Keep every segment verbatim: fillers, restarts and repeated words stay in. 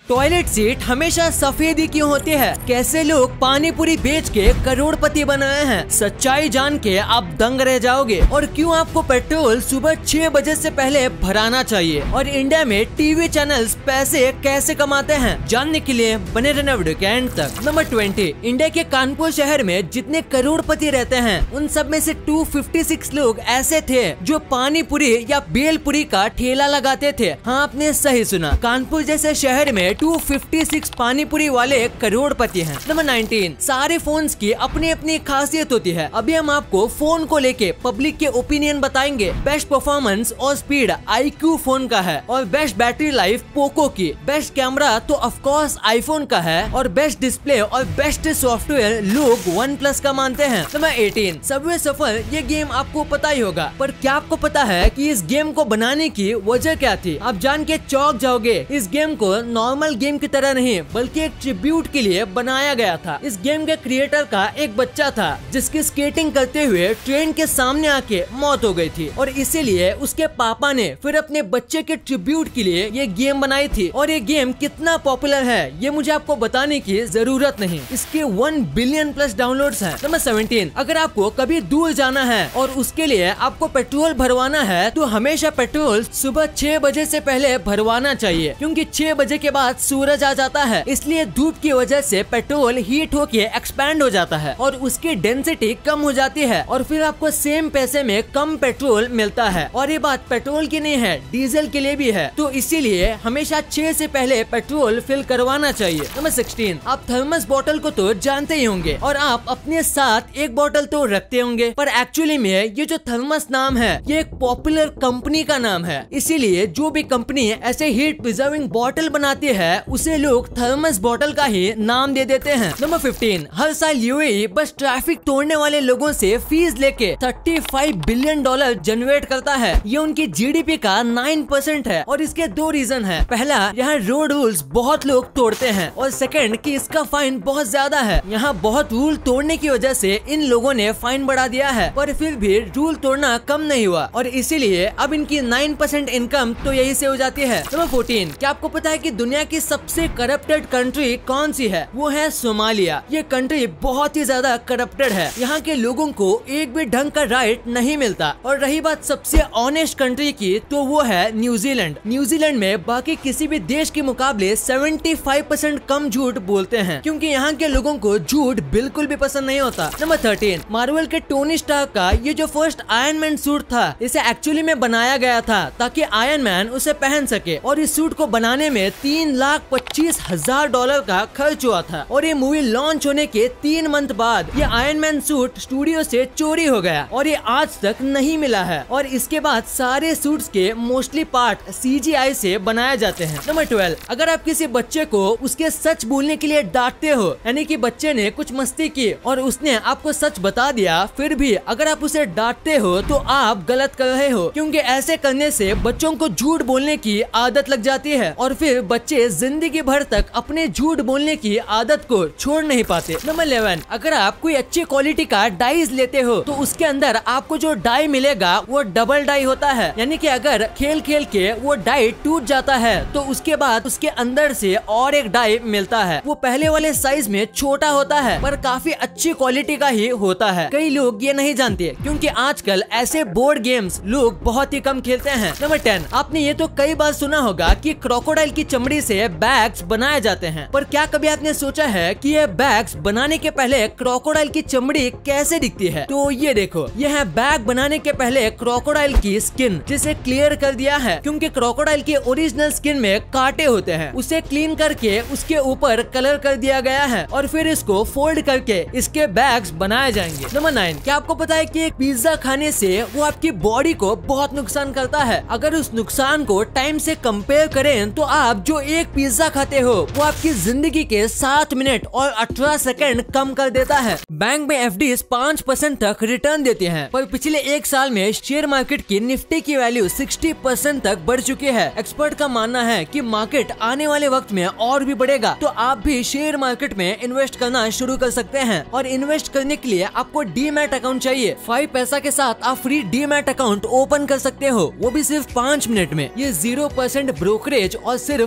Toilet seat हमेशा सफेद ही क्यों होती है? कैसे लोग पानी पूरी बेच के करोड़पति बनाए हैं? सच्चाई जान के आप दंग रह जाओगे। और क्यों आपको पेट्रोल सुबह छह बजे से पहले भराना चाहिए? और इंडिया में टीवी चैनल्स पैसे कैसे कमाते हैं? जानने के लिए बने रहना वीडियो के एंड तक। नंबर ट्वेंटी, इंडिया के कानपुर शहर में जितने करोड़पति रहते हैं उन सब में से दो सौ छप्पन लोग ऐसे थे जो पानी पूरी या बेलपुरी का ठेला लगाते थे। हाँ, आपने सही सुना, कानपुर जैसे शहर में दो सौ छप्पन पानीपुरी वाले करोड़पति हैं। नंबर नाइनटीन, सारे फोन्स की अपनी अपनी खासियत होती है। अभी हम आपको फोन को लेके पब्लिक के ओपिनियन बताएंगे। बेस्ट परफॉर्मेंस और स्पीड आईक्यू फोन का है और बेस्ट बैटरी लाइफ पोको की। बेस्ट कैमरा तो ऑफ कोर्स आईफोन का है और बेस्ट डिस्प्ले और बेस्ट सॉफ्टवेयर लोग वन प्लस का मानते हैं। नंबर एटीन, सबवे सफर ये गेम आपको पता ही होगा, पर क्या आपको पता है कि इस गेम को बनाने की वजह क्या थी? आप जान के चौंक जाओगे। इस गेम को नॉर्मल गेम की तरह नहीं बल्कि एक ट्रिब्यूट के लिए बनाया गया था। इस गेम के क्रिएटर का एक बच्चा था जिसकी स्केटिंग करते हुए ट्रेन के सामने आके मौत हो गई थी और इसीलिए उसके पापा ने फिर अपने बच्चे के ट्रिब्यूट के लिए ये गेम बनाई थी। और ये गेम कितना पॉपुलर है ये मुझे आपको बताने की जरूरत नहीं, इसके वन बिलियन प्लस डाउनलोड्स हैं। नंबर सेवनटीन, अगर आपको कभी दूर जाना है और उसके लिए आपको पेट्रोल भरवाना है तो हमेशा पेट्रोल सुबह छह बजे से पहले भरवाना चाहिए, क्योंकि छह बजे के बाद सूरज आ जाता है। इसलिए धूप की वजह से पेट्रोल हीट होके एक्सपैंड हो जाता है और उसकी डेंसिटी कम हो जाती है और फिर आपको सेम पैसे में कम पेट्रोल मिलता है। और ये बात पेट्रोल की नहीं है, डीजल के लिए भी है। तो इसीलिए हमेशा छह से पहले पेट्रोल फिल करवाना चाहिए। नंबर सिक्सटीन, आप थर्मस बोतल को तो जानते ही होंगे और आप अपने साथ एक बोतल तो रखते होंगे, पर एक्चुअली में ये जो थर्मस नाम है ये एक पॉपुलर कंपनी का नाम है। इसीलिए जो भी कंपनी ऐसे हीट प्रिजर्विंग बोतल बनाती है उसे लोग थर्मस बोतल का ही नाम दे देते हैं। नंबर फिफ्टीन, हर साल यूएई बस ट्रैफिक तोड़ने वाले लोगों से फीस लेके पैंतीस बिलियन डॉलर जनरेट करता है। ये उनकी जीडीपी का नौ परसेंट है और इसके दो रीजन है। पहला, यहाँ रोड रूल्स बहुत लोग तोड़ते हैं और सेकंड कि इसका फाइन बहुत ज्यादा है। यहाँ बहुत रूल तोड़ने की वजह से इन लोगों ने फाइन बढ़ा दिया है, पर फिर भी रूल तोड़ना कम नहीं हुआ और इसीलिए अब इनकी नौ परसेंट इनकम तो यही से हो जाती है। नंबर फोर्टीन, क्या आपको पता है कि दुनिया की सबसे करप्टेड कंट्री कौन सी है? वो है सोमालिया। ये कंट्री बहुत ही ज्यादा करप्टेड है। यहाँ के लोगों को एक भी ढंग का राइट नहीं मिलता। और रही बात सबसे ऑनेस्ट कंट्री की तो वो है न्यूजीलैंड। न्यूजीलैंड में बाकी किसी भी देश के मुकाबले पचहत्तर परसेंट कम झूठ बोलते हैं, क्योंकि यहाँ के लोगों को झूठ बिल्कुल भी पसंद नहीं होता। नंबर थर्टीन, मार्वल के टोनी स्टार्क का ये जो फर्स्ट आयरन मैन सूट था इसे एक्चुअली में बनाया गया था ताकि आयरन मैन उसे पहन सके और इस सूट को बनाने में तीन लाख पच्चीस हजार डॉलर का खर्च हुआ था। और ये मूवी लॉन्च होने के तीन मंथ बाद ये आयरन मैन सूट स्टूडियो से चोरी हो गया और ये आज तक नहीं मिला है। और इसके बाद सारे सूट्स के मोस्टली पार्ट सीजीआई से बनाए जाते हैं। नंबर ट्वेल्व, अगर आप किसी बच्चे को उसके सच बोलने के लिए डांटते हो, यानी कि बच्चे ने कुछ मस्ती की और उसने आपको सच बता दिया, फिर भी अगर आप उसे डांटते हो तो आप गलत कर रहे हो, क्योंकि ऐसे करने से बच्चों को झूठ बोलने की आदत लग जाती है और फिर बच्चे जिंदगी भर तक अपने झूठ बोलने की आदत को छोड़ नहीं पाते। नंबर इलेवन, अगर आप कोई अच्छी क्वालिटी का डाइज लेते हो तो उसके अंदर आपको जो डाई मिलेगा वो डबल डाई होता है, यानी कि अगर खेल खेल के वो डाई टूट जाता है तो उसके बाद उसके अंदर से और एक डाई मिलता है। वो पहले वाले साइज में छोटा होता है पर काफी अच्छी क्वालिटी का ही होता है। कई लोग ये नहीं जानते क्योंकि आजकल ऐसे बोर्ड गेम्स लोग बहुत ही कम खेलते हैं। नंबर टेन, आपने ये तो कई बार सुना होगा कि क्रोकोडाइल की चमड़ी से बैग्स बनाए जाते हैं, पर क्या कभी आपने सोचा है कि ये बैग्स बनाने के पहले क्रोकोडाइल की चमड़ी कैसे दिखती है? तो ये देखो, ये है बैग बनाने के पहले क्रोकोडाइल की स्किन, जिसे क्लियर कर दिया है क्योंकि क्रोकोडाइल के ओरिजिनल स्किन में कांटे होते हैं। उसे क्लीन करके उसके ऊपर कलर कर दिया गया है और फिर इसको फोल्ड करके इसके बैग्स बनाए जाएंगे। नंबर नाइन, क्या आपको पता है कि एक पिज्जा खाने से वो आपकी बॉडी को बहुत नुकसान करता है? अगर उस नुकसान को टाइम से कंपेयर करें तो आप जो एक पिज्जा खाते हो वो आपकी जिंदगी के सात मिनट और अठारह सेकंड कम कर देता है। बैंक में एफडी पाँच परसेंट तक रिटर्न देते हैं, पर पिछले एक साल में शेयर मार्केट की निफ्टी की वैल्यू साठ परसेंट तक बढ़ चुकी है। एक्सपर्ट का मानना है कि मार्केट आने वाले वक्त में और भी बढ़ेगा, तो आप भी शेयर मार्केट में इन्वेस्ट करना शुरू कर सकते हैं। और इन्वेस्ट करने के लिए आपको डीमैट अकाउंट चाहिए। फाइव पैसा के साथ आप फ्री डीमैट अकाउंट ओपन कर सकते हो, वो भी सिर्फ पाँच मिनट में। ये जीरो परसेंट ब्रोकरेज और सिर्फ फ्लैट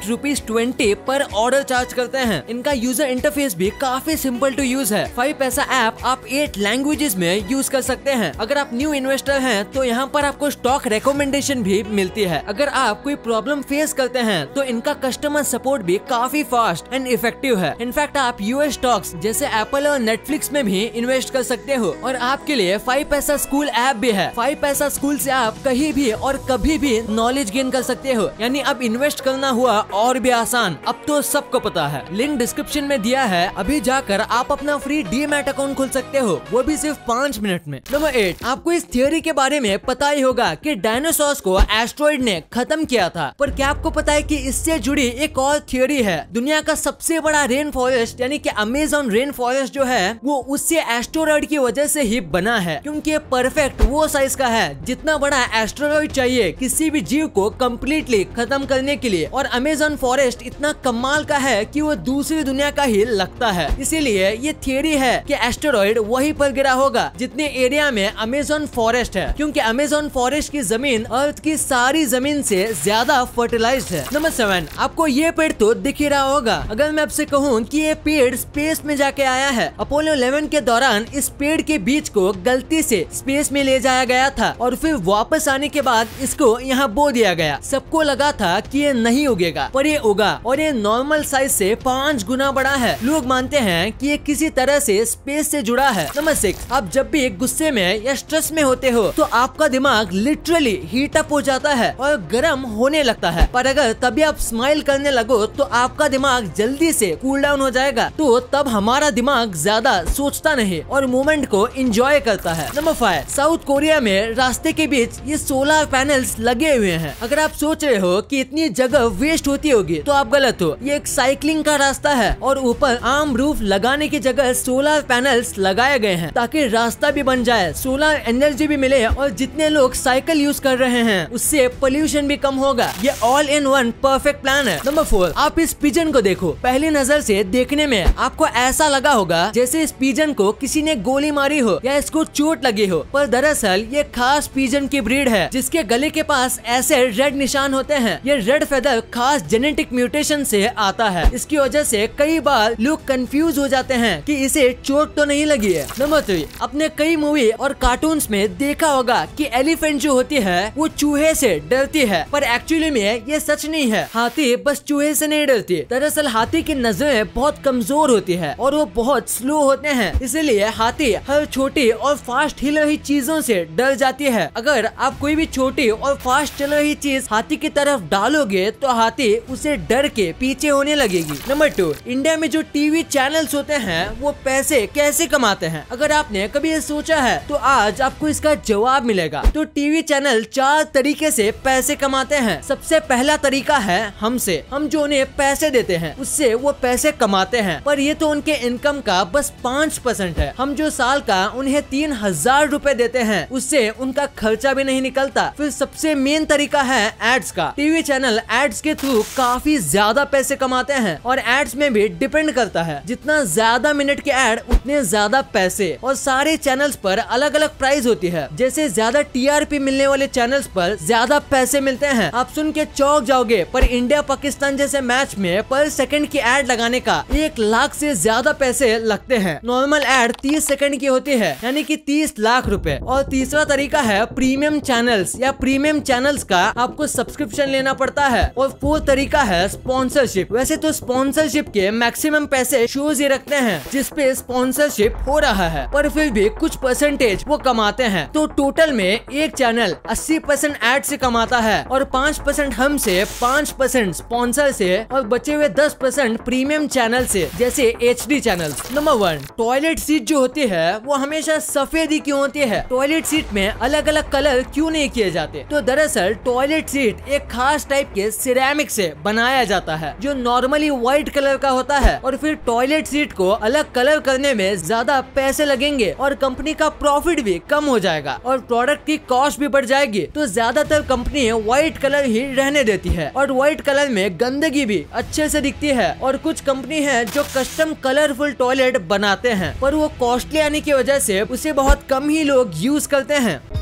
एट रुपीज ट्वेंटी पर ऑर्डर चार्ज करते हैं। इनका यूजर इंटरफेस भी काफी सिंपल टू यूज है। फाइव पैसा ऐप आप एट लैंग्वेजेस में यूज कर सकते हैं। अगर आप न्यू इन्वेस्टर हैं तो यहाँ पर आपको स्टॉक रिकमेंडेशन भी मिलती है। अगर आप कोई प्रॉब्लम फेस करते हैं तो इनका कस्टमर सपोर्ट भी काफी फास्ट एंड इफेक्टिव है। इनफैक्ट आप यूएस स्टॉक्स जैसे एप्पल और नेटफ्लिक्स में भी इन्वेस्ट कर सकते हो। और आपके लिए फाइव पैसा स्कूल ऐप भी है। फाइव पैसा स्कूल से आप कहीं भी और कभी भी नॉलेज गेन कर सकते हो, यानी अब इन्वेस्ट करना हुआ और भी आसान। अब तो सबको पता है। लिंक डिस्क्रिप्शन में दिया है, अभी जाकर आप अपना फ्री डीमैट अकाउंट खोल सकते हो, वो भी सिर्फ पाँच मिनट में। नंबर एट, आपको इस थियोरी के बारे में पता ही होगा कि डायनासोर्स को एस्ट्रॉइड ने खत्म किया था, पर क्या आपको पता है कि इससे जुड़ी एक और थियोरी है। दुनिया का सबसे बड़ा रेन फॉरेस्ट यानी कि अमेज़न रेन फॉरेस्ट जो है वो उससे एस्ट्रॉइड की वजह से ही बना है, क्योंकि ये परफेक्ट वो साइज का है जितना बड़ा एस्ट्रॉइड चाहिए किसी भी जीव को कम्प्लीटली खत्म करने के लिए। और अमेज़न फॉरेस्ट इतना कमाल का है कि वो दूसरी दुनिया का ही लगता है। इसीलिए ये थियरी है कि एस्टेरॉइड वहीं पर गिरा होगा जितने एरिया में अमेज़न फॉरेस्ट है, क्योंकि अमेज़न फॉरेस्ट की जमीन अर्थ की सारी जमीन से ज्यादा फर्टिलाइज्ड है। नंबर सेवन, आपको ये पेड़ तो दिख ही रहा होगा। अगर मैं आपसे कहूँ कि ये पेड़ स्पेस में जाके आया है, अपोलो इलेवन के दौरान इस पेड़ के बीज को गलती से स्पेस में ले जाया गया था और फिर वापस आने के बाद इसको यहाँ बो दिया गया। सबको लगा था कि ये नहीं उगेगा, पर ये उगा और ये नॉर्मल साइज से पाँच गुना बड़ा है। लोग मानते हैं कि ये किसी तरह से स्पेस से जुड़ा है। नंबर सिक्स, आप जब भी गुस्से में या स्ट्रेस में होते हो तो आपका दिमाग लिटरली हीट अप हो जाता है और गर्म होने लगता है, पर अगर तभी आप स्माइल करने लगो तो आपका दिमाग जल्दी से कूल डाउन हो जाएगा। तो तब हमारा दिमाग ज्यादा सोचता नहीं और मोमेंट को एंजॉय करता है। नंबर फाइव, साउथ कोरिया में रास्ते के बीच ये सोलर पैनल्स लगे हुए हैं। अगर आप सोच रहे हो कि इतनी जगह वेस्ट होती होगी तो आप गलत हो। ये एक साइकिलिंग का रास्ता है और ऊपर आर्म रूफ लगाने की जगह सोलर पैनल्स लगाए गए हैं ताकि रास्ता भी बन जाए, सोलर एनर्जी भी मिले और जितने लोग साइकिल यूज कर रहे हैं उससे पोल्यूशन भी कम होगा। ये all in one perfect plan है। नंबर फोर, आप इस पिजन को देखो। पहली नजर से देखने में आपको ऐसा लगा होगा जैसे इस पिजन को किसी ने गोली मारी हो या इसको चोट लगी हो, पर दरअसल ये खास पिजन की ब्रीड है जिसके गले के पास ऐसे रेड निशान होते हैं। ये रेड फेदर खास जेनेटिक म्यूटेशन से आता है। इसकी वजह से कई बार लोग कंफ्यूज हो जाते हैं कि इसे चोट तो नहीं लगी है। नंबर थ्री, अपने कई मूवी और कार्टून्स में देखा होगा कि एलिफेंट जो होती है वो चूहे से डरती है, पर एक्चुअली में ये सच नहीं है। हाथी बस चूहे से नहीं डरती। दरअसल हाथी की नजरें बहुत कमजोर होती है और वो बहुत स्लो होते हैं, इसलिए हाथी हर छोटी और फास्ट हिल रही चीजों से डर जाती है। अगर आप कोई भी छोटी और फास्ट चल रही चीज हाथी की तरफ डालोगे तो हाथी उसे डर के पीछे होने लगेगी। नंबर टू, इंडिया में जो टीवी चैनल्स होते हैं वो पैसे कैसे कमाते हैं? अगर आपने कभी ये सोचा है तो आज आपको इसका जवाब मिलेगा। तो टीवी चैनल चार तरीके से पैसे कमाते हैं। सबसे पहला तरीका है हमसे। हम जो उन्हें पैसे देते हैं उससे वो पैसे कमाते हैं, पर ये तो उनके इनकम का बस पाँच परसेंट है। हम जो साल का उन्हें तीन हजार रूपए देते हैं उससे उनका खर्चा भी नहीं निकलता। फिर सबसे मेन तरीका है एड्स का। टीवी चैनल एड्स के थ्रू काफी ज्यादा पैसे कमाते हैं और एड्स में भी डिपेंड करता है, जितना ज्यादा मिनट के एड उतने ज्यादा पैसे। और सारे चैनल्स पर अलग अलग प्राइस होती है, जैसे ज्यादा टीआरपी मिलने वाले चैनल्स पर ज्यादा पैसे मिलते हैं। आप सुन के चौंक जाओगे, पर इंडिया पाकिस्तान जैसे मैच में पर सेकंड की एड लगाने का एक लाख से ज्यादा पैसे लगते हैं। नॉर्मल एड तीस सेकंड की होती है, यानी कि तीस लाख रुपए। और तीसरा तरीका है प्रीमियम चैनल्स या प्रीमियम चैनल्स का आपको सब्सक्रिप्शन लेना पड़ता है। और फोर्थ तरीका है स्पॉन्सरशिप। वैसे तो स्पॉन्सरशिप के मैक्सिमम पैसे शोज ही रखते हैं जिसपे स्पॉन्सरशिप हो रहा है, पर फिर भी कुछ परसेंटेज वो कमाते हैं। तो टोटल में एक चैनल अस्सी परसेंट एड से कमाता है और पाँच परसेंट हमसे, पाँच परसेंट स्पॉन्सर से और बचे हुए दस परसेंट प्रीमियम चैनल से, जैसे HD channels. Number one, toilet seat जो होती है वो हमेशा सफेद ही क्यों होती है? टॉयलेट सीट में अलग अलग कलर क्यों नहीं किए जाते? तो दरअसल टॉयलेट सीट एक खास टाइप के सिरेमिक से बनाया जाता है जो नॉर्मली व्हाइट कलर का होता है, और फिर टॉयलेट सीट को अलग कलर करने में ज्यादा पैसे लगेंगे और कंपनी का प्रॉफिट भी कम हो जाएगा और प्रोडक्ट की कॉस्ट भी बढ़ जाएगी। तो ज्यादातर कंपनी व्हाइट कलर ही रहने देती है और व्हाइट कलर में गंदगी भी अच्छे से दिखती है। और कुछ कंपनी है जो कस्टम कलरफुल टॉयलेट बनाते हैं, पर वो कॉस्टली आने की वजह से उसे बहुत कम ही लोग यूज करते हैं।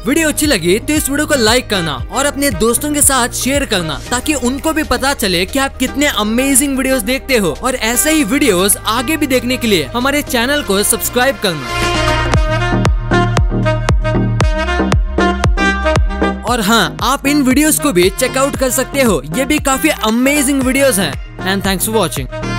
वीडियो अच्छी लगी तो इस वीडियो को लाइक करना और अपने दोस्तों के साथ शेयर करना, ताकि उनको भी पता चले कि आप कितने अमेजिंग वीडियोस देखते हो। और ऐसे ही वीडियोस आगे भी देखने के लिए हमारे चैनल को सब्सक्राइब करना। और हाँ, आप इन वीडियोस को भी चेकआउट कर सकते हो, ये भी काफी अमेजिंग वीडियोस हैं। And thanks for watching.